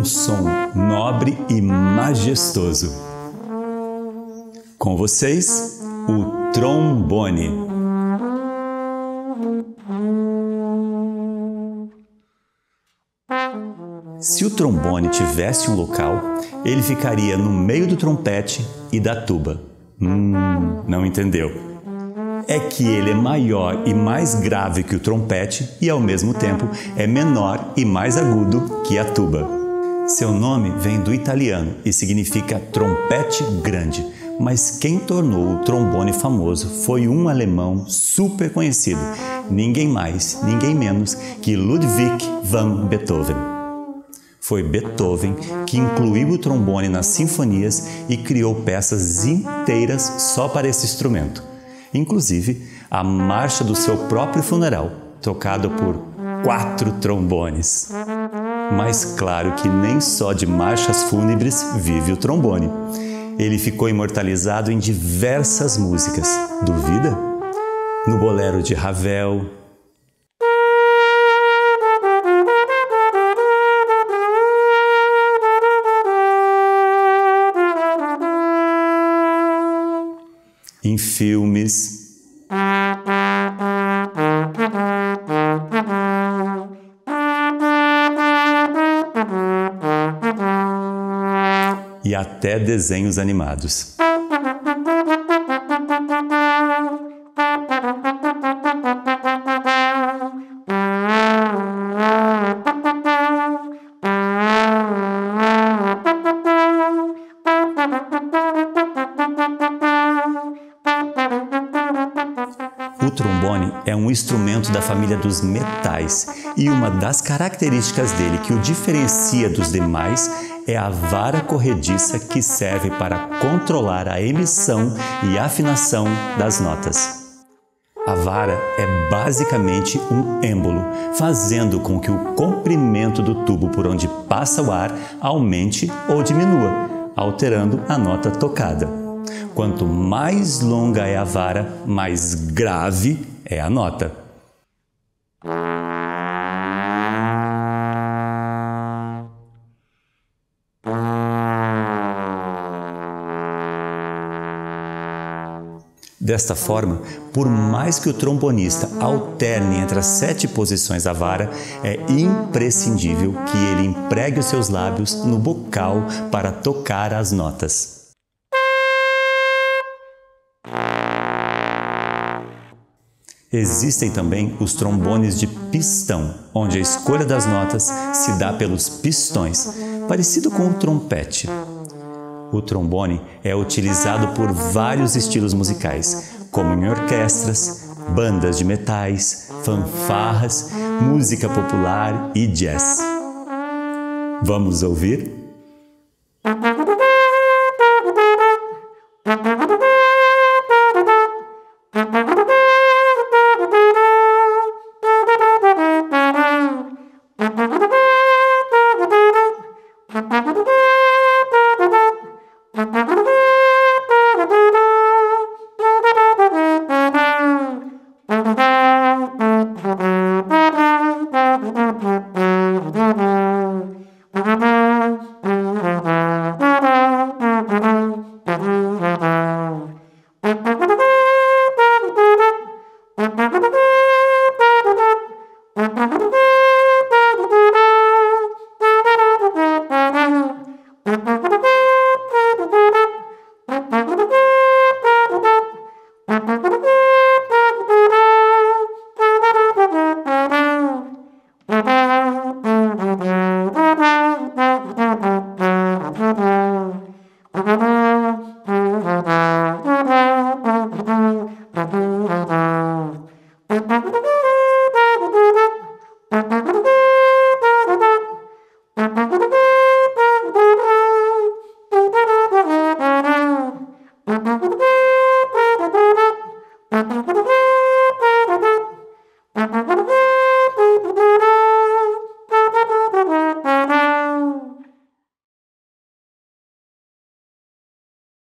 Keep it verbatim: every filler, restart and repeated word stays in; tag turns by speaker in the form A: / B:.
A: um som nobre e majestoso. Com vocês, o trombone. Se o trombone tivesse um local, ele ficaria no meio do trompete e da tuba. Hum, não entendeu? É que ele é maior e mais grave que o trompete e, ao mesmo tempo, é menor e mais agudo que a tuba. Seu nome vem do italiano e significa trompete grande, mas quem tornou o trombone famoso foi um alemão super conhecido, ninguém mais, ninguém menos que Ludwig van Beethoven. Foi Beethoven que incluiu o trombone nas sinfonias e criou peças inteiras só para esse instrumento. Inclusive, a marcha do seu próprio funeral, tocada por quatro trombones. Mas claro que nem só de marchas fúnebres vive o trombone. Ele ficou imortalizado em diversas músicas. Duvida? No bolero de Ravel, em filmes, e até desenhos animados. O trombone é um instrumento da família dos metais e uma das características dele que o diferencia dos demais é a vara corrediça que serve para controlar a emissão e afinação das notas. A vara é basicamente um êmbolo, fazendo com que o comprimento do tubo por onde passa o ar aumente ou diminua, alterando a nota tocada. Quanto mais longa é a vara, mais grave é a nota. Desta forma, por mais que o trombonista alterne entre as sete posições da vara, é imprescindível que ele empregue os seus lábios no bocal para tocar as notas. Existem também os trombones de pistão, onde a escolha das notas se dá pelos pistões, parecido com o trompete. O trombone é utilizado por vários estilos musicais, como em orquestras, bandas de metais, fanfarras, música popular e jazz. Vamos ouvir?
B: Thank you.